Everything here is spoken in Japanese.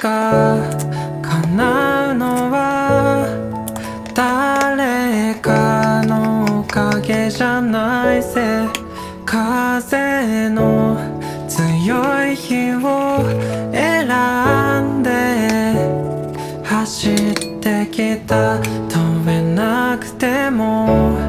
が叶うのは誰かのおかげじゃないぜ。風の強い日を選んで走ってきた。飛べなくても